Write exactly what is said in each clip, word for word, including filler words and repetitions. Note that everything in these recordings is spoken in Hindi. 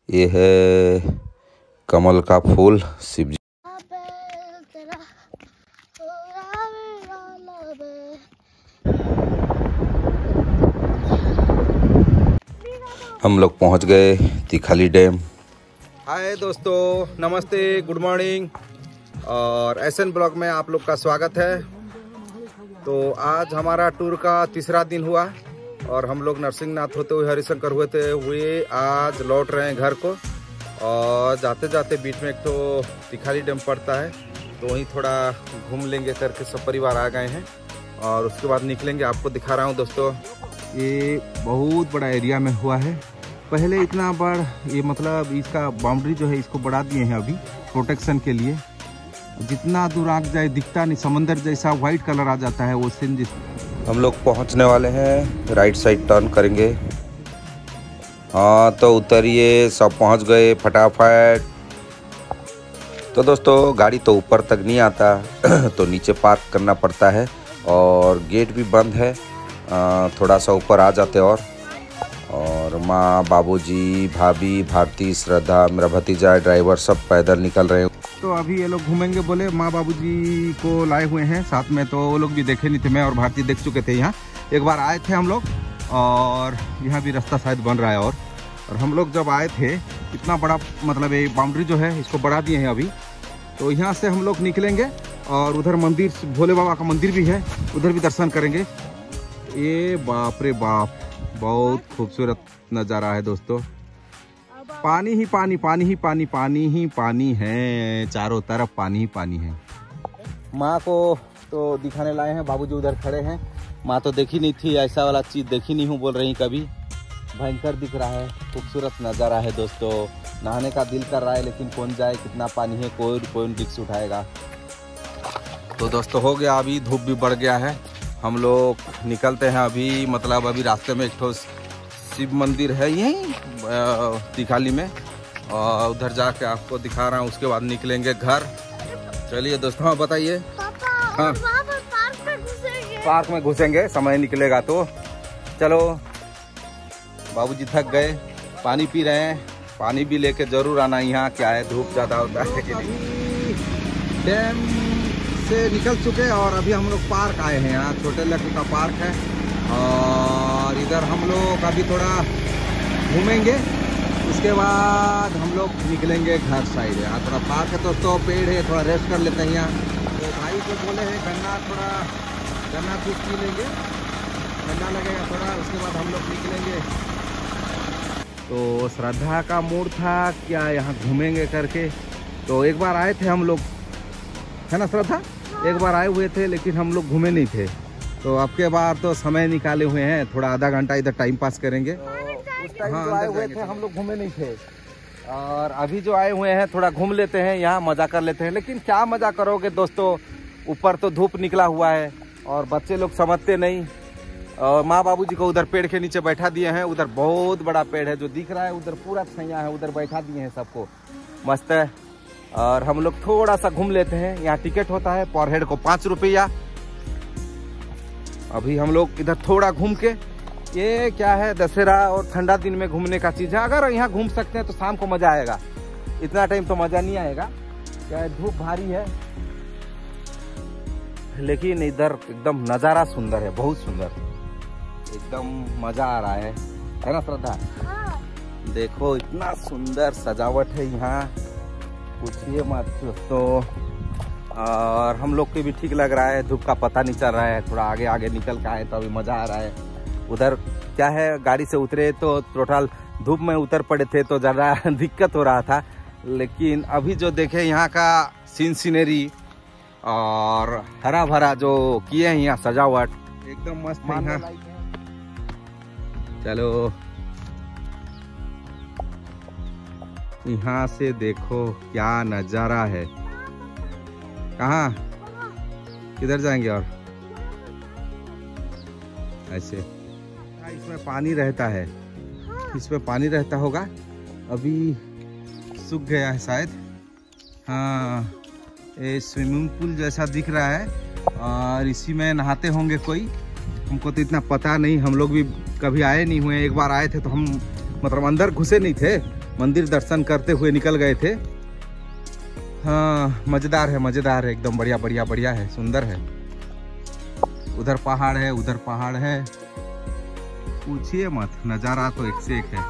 ये है कमल का फूल शिव जी। हम लोग पहुंच गए तिखाली डैम। हाय दोस्तों, नमस्ते, गुड मॉर्निंग और एसएन ब्लॉग में आप लोग का स्वागत है। तो आज हमारा टूर का तीसरा दिन हुआ और हम लोग नरसिंहनाथ होते हुए हरिशंकर हुए थे हुए आज लौट रहे हैं घर को। और जाते जाते बीच में एक तो तिखाली डैम पड़ता है, तो वहीं थोड़ा घूम लेंगे करके सब परिवार आ गए हैं और उसके बाद निकलेंगे। आपको दिखा रहा हूँ दोस्तों, ये बहुत बड़ा एरिया में हुआ है। पहले इतना बड़ ये मतलब इसका बाउंड्री जो है इसको बढ़ा दिए हैं अभी प्रोटेक्शन के लिए। जितना दूर आग जाए दिखता नहीं, समंदर जैसा वाइट कलर आ जाता है वो सीन। जिस हम लोग पहुंचने वाले हैं, राइट साइड टर्न करेंगे। हाँ तो उतरिए, सब पहुंच गए फटाफट। तो दोस्तों गाड़ी तो ऊपर तक नहीं आता तो नीचे पार्क करना पड़ता है और गेट भी बंद है। आ, थोड़ा सा ऊपर आ जाते और और माँ, बाबूजी, भाभी, भारती, श्रद्धा, मेरा भतीजा, ड्राइवर सब पैदल निकल रहे हैं। तो अभी ये लोग घूमेंगे बोले, माँ बाबूजी को लाए हुए हैं साथ में, तो वो लोग भी देखे नहीं थे। मैं और भारती देख चुके थे, यहाँ एक बार आए थे हम लोग और यहाँ भी रास्ता शायद बन रहा है। और और हम लोग जब आए थे इतना बड़ा मतलब ये बाउंड्री जो है इसको बढ़ा दिए हैं अभी। तो यहाँ से हम लोग निकलेंगे और उधर मंदिर, भोले बाबा का मंदिर भी है, उधर भी दर्शन करेंगे। ये बाप रे बाप, बहुत खूबसूरत नज़ारा है दोस्तों। पानी ही पानी, पानी ही पानी, पानी ही पानी है, चारों तरफ पानी ही पानी है। माँ को तो दिखाने लाए हैं, बाबूजी उधर खड़े हैं। माँ तो देखी नहीं थी, ऐसा वाला चीज़ देखी नहीं हूँ बोल रही कभी। भयंकर दिख रहा है, खूबसूरत नज़ारा है दोस्तों। नहाने का दिल कर रहा है लेकिन कौन जाए, कितना पानी है, कोई कोई रिक्स उठाएगा। तो दोस्तों हो गया, अभी धूप भी बढ़ गया है। हम लोग निकलते हैं अभी। मतलब अभी रास्ते में एक ठो शिव मंदिर है यहीं तिखाली में, और उधर जाके आपको दिखा रहा हूँ। उसके बाद निकलेंगे घर। चलिए दोस्तों, हाँ बताइए। हाँ पार्क में घुसेंगे, पार्क में घुसेंगे, समय निकलेगा तो। चलो, बाबूजी थक गए, पानी पी रहे हैं। पानी भी लेके जरूर आना, यहाँ क्या है धूप ज़्यादा होता है कि नहीं। डैम से निकल चुके और अभी हम लोग पार्क आए हैं। यहाँ छोटे लड़के का पार्क है और इधर हम लोग अभी थोड़ा घूमेंगे। उसके बाद हम लोग निकलेंगे घर साइड। यहाँ थोड़ा पार्क है दोस्तों, पेड़ है, थोड़ा रेस्ट कर लेते हैं यहाँ। तो भाई को बोले हैं गन्ना, थोड़ा गन्ना जूस पी लेंगे, ठंडा लगेगा थोड़ा। उसके बाद हम लोग निकलेंगे। तो श्रद्धा का मूड था क्या यहाँ घूमेंगे करके, तो एक बार आए थे हम लोग, है ना श्रद्धा? एक बार आए हुए थे लेकिन हम लोग घूमे नहीं थे। तो अब के बार तो समय निकाले हुए हैं, थोड़ा आधा घंटा इधर टाइम पास करेंगे। तो उस टाइम जो आए हुए थे हम लोग घूमे नहीं थे, और अभी जो आए हुए हैं थोड़ा घूम लेते हैं, यहाँ मज़ा कर लेते हैं। लेकिन क्या मज़ा करोगे दोस्तों, ऊपर तो धूप निकला हुआ है और बच्चे लोग समझते नहीं। और माँ बाबूजी को उधर पेड़ के नीचे बैठा दिए हैं। उधर बहुत बड़ा पेड़ है जो दिख रहा है, उधर पूरा छैया है, उधर बैठा दिए हैं सबको, मस्त है। और हम लोग थोड़ा सा घूम लेते हैं। यहाँ टिकट होता है पर हेड को पाँच रुपया। अभी हम लोग इधर थोड़ा घूम के, ये क्या है दशहरा और ठंडा दिन में घूमने का चीज़ है। अगर यहाँ घूम सकते हैं तो शाम को मज़ा आएगा, इतना टाइम तो मज़ा नहीं आएगा, क्या धूप भारी है। लेकिन इधर एकदम नज़ारा सुंदर है, बहुत सुंदर, एकदम मज़ा आ रहा है, है ना श्रद्धा? देखो इतना सुंदर सजावट है यहाँ, पूछिए मत दोस्तों। और हम लोग को भी ठीक लग रहा है, धूप का पता नहीं चल रहा है। थोड़ा आगे आगे निकल के आए तो अभी मज़ा आ रहा है। उधर क्या है, गाड़ी से उतरे तो टोटल धूप में उतर पड़े थे तो ज़्यादा दिक्कत हो रहा था। लेकिन अभी जो देखे यहाँ का सीन सीनरी और हरा भरा जो किए हैं यहाँ सजावट, एकदम मस्त है यहाँ। चलो यहाँ से देखो क्या नज़ारा है। कहाँ, किधर जाएंगे? और ऐसे इसमें पानी रहता है, इसमें पानी रहता होगा, अभी सूख गया है शायद। हाँ, ये स्विमिंग पूल जैसा दिख रहा है और इसी में नहाते होंगे कोई। हमको तो इतना पता नहीं, हम लोग भी कभी आए नहीं हुए। एक बार आए थे तो हम मतलब अंदर घुसे नहीं थे, मंदिर दर्शन करते हुए निकल गए थे। हाँ मज़ेदार है, मज़ेदार है, एकदम बढ़िया बढ़िया बढ़िया है, सुंदर है। उधर पहाड़ है, उधर पहाड़ है, पूछिए मत, नज़ारा तो एक से एक है।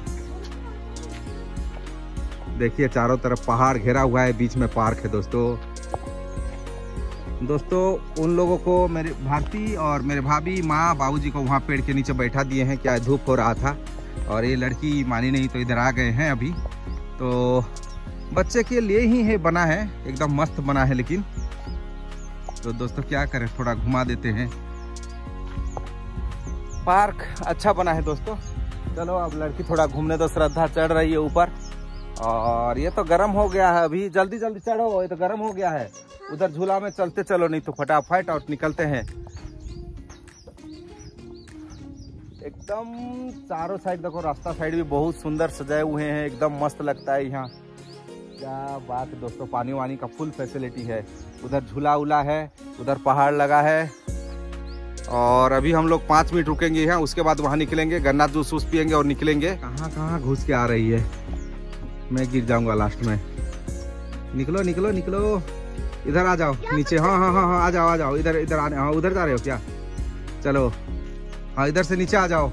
देखिए चारों तरफ पहाड़ घेरा हुआ है, बीच में पार्क है दोस्तों। दोस्तों उन लोगों को, मेरे भारती और मेरे भाभी माँ बाबूजी को वहाँ पेड़ के नीचे बैठा दिए हैं, क्या धूप हो रहा था और ये लड़की मानी नहीं तो इधर आ गए हैं अभी। तो बच्चे के लिए ही है बना है, एकदम मस्त बना है। लेकिन तो दोस्तों क्या करें, थोड़ा घुमा देते हैं। पार्क अच्छा बना है दोस्तों। चलो अब लड़की थोड़ा घूमने दो, श्रद्धा चढ़ रही है ऊपर। और ये तो गर्म हो गया है, अभी जल्दी जल्दी चढ़ो, ये तो गर्म हो गया है। उधर झूला में चलते चलो, नहीं तो फटाफट और निकलते हैं। एकदम चारों साइड देखो, रास्ता साइड भी बहुत सुंदर सजाए हुए हैं, एकदम मस्त लगता है यहाँ। क्या बात है दोस्तों, पानी वानी का फुल फैसिलिटी है। उधर झूला उला है, उधर पहाड़ लगा है। और अभी हम लोग पाँच मिनट रुकेंगे यहाँ, उसके बाद वहाँ निकलेंगे, गन्ना जूस वूस पियेंगे और निकलेंगे। कहाँ कहाँ घुस के आ रही है, मैं गिर जाऊंगा लास्ट में। निकलो निकलो निकलो, इधर आ जाओ नीचे। हाँ हाँ हाँ हाँ आ जाओ आ जाओ, इधर इधर आने। हाँ उधर जा रहे हो क्या? चलो हाँ इधर से नीचे आ जाओ।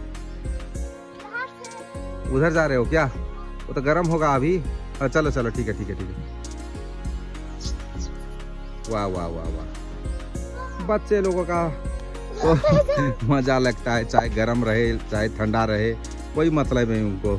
उधर जा रहे हो क्या? वो तो गर्म होगा अभी। हाँ चलो चलो ठीक है ठीक है ठीक है। वाह वाह वाह वाह, बच्चे लोगों का तो मजा लगता है, चाहे गर्म रहे चाहे ठंडा रहे, कोई मतलब नहीं उनको।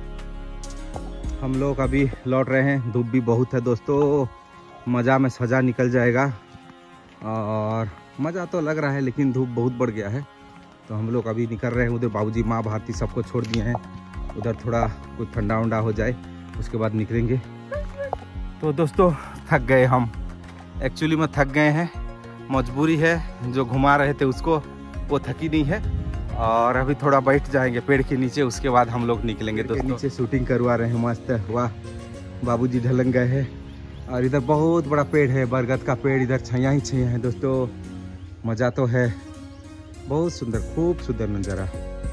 हम लोग अभी लौट रहे हैं, धूप भी बहुत है दोस्तों, मज़ा में सजा निकल जाएगा। और मज़ा तो लग रहा है लेकिन धूप बहुत बढ़ गया है, तो हम लोग अभी निकल रहे हैं। उधर बाबूजी माँ भारती सबको छोड़ दिए हैं, उधर थोड़ा कुछ ठंडा उंडा हो जाए उसके बाद निकलेंगे। तो दोस्तों थक गए हम, एक्चुअली में थक गए हैं, मजबूरी है। जो घुमा रहे थे उसको, वो थकी नहीं है। और अभी थोड़ा बैठ जाएंगे पेड़ के नीचे, उसके बाद हम लोग निकलेंगे दोस्तों। नीचे शूटिंग करवा रहे हैं मस्त, वाह। बाबूजी ढलंग गए हैं और इधर बहुत बड़ा पेड़ है, बरगद का पेड़, इधर छैया ही छैया है दोस्तों। मज़ा तो है, बहुत सुंदर, खूब सुंदर नज़ारा,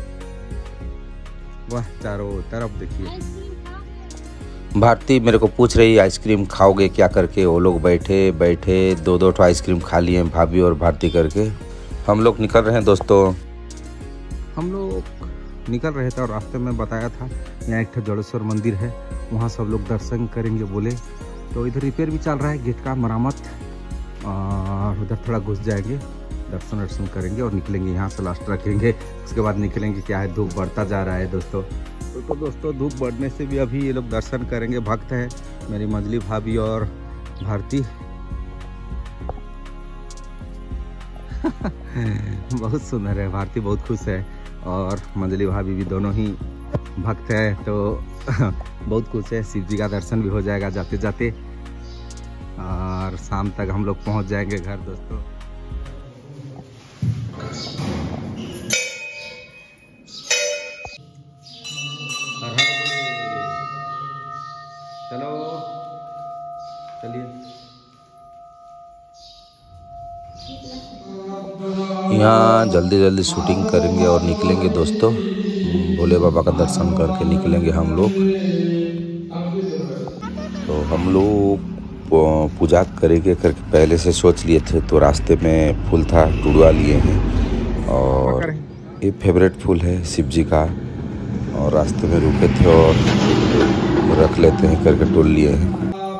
वाह। चारों तरफ देखिए। भारती मेरे को पूछ रही आइसक्रीम खाओगे क्या करके। वो लोग बैठे बैठे दो दो ठो आइसक्रीम खा लिए भाभी और भारती करके। हम लोग निकल रहे हैं दोस्तों। हम लोग निकल रहे थे और रास्ते में बताया था यहाँ एक जड़ेश्वर मंदिर है, वहाँ सब लोग दर्शन करेंगे बोले। तो इधर रिपेयर भी चल रहा है, गेट का मरम्मत, और उधर थोड़ा घुस जाएंगे, दर्शन वर्शन करेंगे और निकलेंगे। यहाँ से लास्ट रखेंगे, उसके बाद निकलेंगे। क्या है, धूप बढ़ता जा रहा है दोस्तों। तो, तो दोस्तों धूप बढ़ने से भी अभी ये लोग दर्शन करेंगे। भक्त है मेरी मंजली भाभी और भारती। बहुत सुंदर है, भारती बहुत खुश है और मंजली भाभी भी, दोनों ही भक्त है, तो बहुत खुश है। शिव जी का दर्शन भी हो जाएगा जाते जाते, और शाम तक हम लोग पहुंच जाएंगे घर दोस्तों। चलो चलिए। यहाँ जल्दी जल्दी शूटिंग करेंगे और निकलेंगे दोस्तों। भोले बाबा का दर्शन करके निकलेंगे हम लोग। तो हम लोग पूजा करेंगे करके पहले से सोच लिए थे, तो रास्ते में फूल था, टुड़वा लिए हैं। और ये फेवरेट फूल है शिव जी का, और रास्ते में रुके थे और रख लेते हैं करके तोड़ लिए हैं।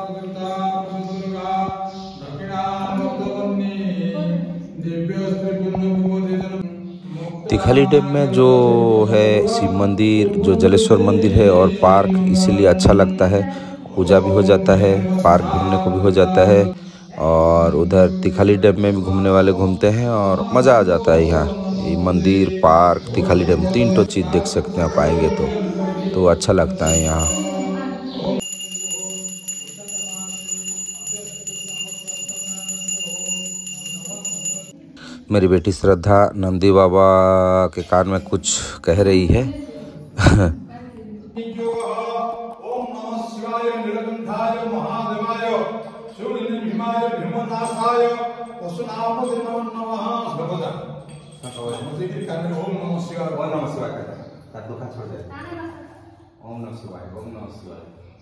तिखाली डैम में जो है शिव मंदिर, जो जलेश्वर मंदिर है और पार्क, इसीलिए अच्छा लगता है। पूजा भी हो जाता है, पार्क घूमने को भी हो जाता है, और उधर तिखाली डैम में भी घूमने वाले घूमते हैं और मज़ा आ जाता है। यहाँ ये मंदिर, पार्क, तिखाली डैम, तीन तो चीज़ देख सकते हैं आप आएंगे तो तो अच्छा लगता है यहाँ। मेरी बेटी श्रद्धा नंदी बाबा के कान में कुछ कह रही है। ओम नमः शिवाय, ओम नमः शिवाय।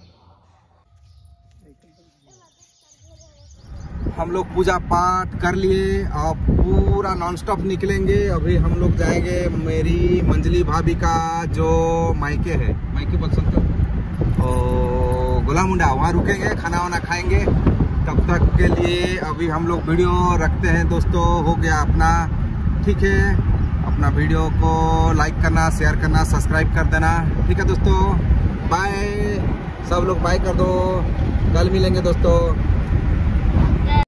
हम लोग पूजा पाठ कर लिए और पूरा नॉनस्टॉप निकलेंगे। अभी हम लोग जाएंगे मेरी मंजली भाभी का जो मायके है, मायके बसंत और गोला मुंडा, वहाँ रुकेंगे, खाना वाना खाएंगे। तब तक के लिए अभी हम लोग वीडियो रखते हैं दोस्तों। हो गया अपना, ठीक है। अपना वीडियो को लाइक करना, शेयर करना, सब्सक्राइब कर देना, ठीक है दोस्तों। बाय, सब लोग बाय कर दो। कल मिलेंगे दोस्तों।